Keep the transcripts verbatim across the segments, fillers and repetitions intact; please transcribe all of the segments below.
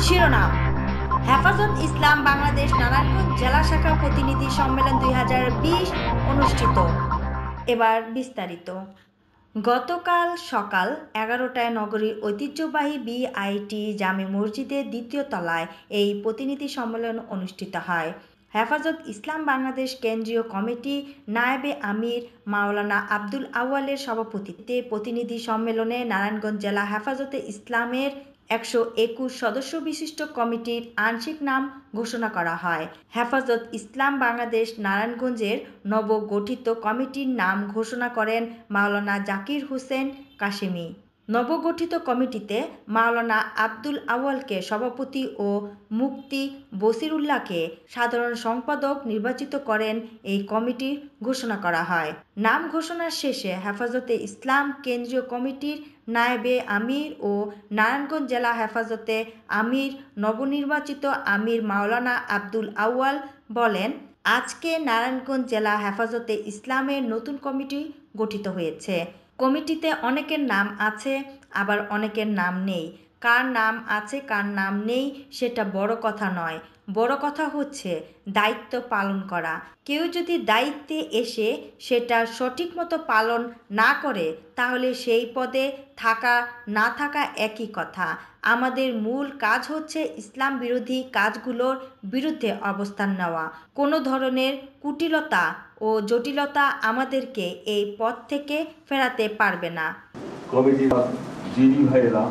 শিরোনাম হেফাজত ইসলাম বাংলাদেশ নারায়ণগঞ্জ জেলা শাখা প্রতিনিধি সম্মেলন দুই হাজার বিশ অনুষ্ঠিত। এবার বিস্তারিত। গতকাল সকাল এগারোটায় নগরীর ঐতিহ্যবাহী বিআইটি জামে মসজিদের দ্বিতীয় তলায় এই প্রতিনিধি সম্মেলন অনুষ্ঠিত হয়। হেফাজত ইসলাম বাংলাদেশ কেন্দ্রীয় কমিটি নায়েবে আমির মাওলানা আব্দুল আউয়ালের সভাপতিত্বে প্রতিনিধি সম্মেলনে নারায়ণগঞ্জ জেলা হেফাজতে ইসলামের একশো একুশ সদস্য বিশিষ্ট কমিটির আংশিক নাম ঘোষণা করা হয়। হেফাজত ইসলাম বাংলাদেশ নারায়ণগঞ্জের নবগঠিত কমিটির নাম ঘোষণা করেন মাওলানা জাকির হোসেন কাশেমি। নবগঠিত কমিটিতে মাওলানা আব্দুল আউয়ালকে সভাপতি ও মুফতি বসিরুল্লাহকে সাধারণ সম্পাদক নির্বাচিত করেন এই কমিটির ঘোষণা করা হয়। নাম ঘোষণার শেষে হেফাজতে ইসলাম কেন্দ্রীয় কমিটির নায়েবে আমির ও নারায়ণগঞ্জ জেলা হেফাজতে আমির নবনির্বাচিত আমির মাওলানা আব্দুল আউয়াল বলেন, আজকে নারায়ণগঞ্জ জেলা হেফাজতে ইসলামের নতুন কমিটি গঠিত হয়েছে। কমিটিতে অনেকের নাম আছে, আবার অনেকের নাম নেই। কার নাম আছে কার নাম নেই সেটা বড় কথা নয়, বড় কথা হচ্ছে দায়িত্ব পালন করা। কেউ যদি দায়িত্বে এসে সেটা সঠিক মতো পালন না করে তাহলে সেই পদে থাকা না থাকা একই কথা। আমাদের মূল কাজ হচ্ছে ইসলাম বিরোধী কাজগুলোর বিরুদ্ধে অবস্থান নেওয়া। কোনো ধরনের কুটিলতা ও জটিলতা আমাদেরকে এই পথ থেকে ফেরাতে পারবে না। কমিটির যিনি ভাইয়েরা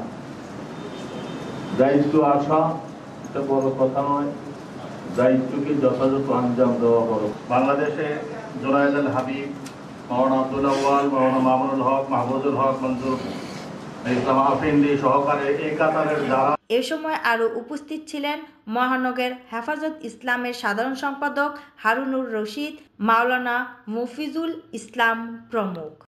দায়িত্ব আসা এটা বড় কথা নয়, দায়িত্বকে যথাযথ আঞ্জাম দেওয়া বড়। বাংলাদেশে জোনায়েদ হাবিব, মাওলানা আব্দুল আউয়াল, মাওলানা মামুনুল হক, মাহফুজুল হক, মঞ্জুর ইসলাম আফ্রিদি সহকারে এই কাতারের যারা। এ সময় আরও উপস্থিত ছিলেন মহানগর হেফাজত ইসলামের সাধারণ সম্পাদক হারুনুর রশিদ, মাওলানা মফিজুল ইসলাম প্রমুখ।